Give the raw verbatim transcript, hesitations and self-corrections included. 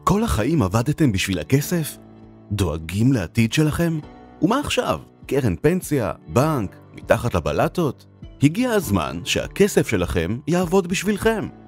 כל החיים עבדתם בשביל הכסף? דואגים לעתיד שלכם? ומה עכשיו? קרן פנסיה, בנק, מתחת לבלטות? הגיע הזמן שהכסף שלכם יעבוד בשבילכם.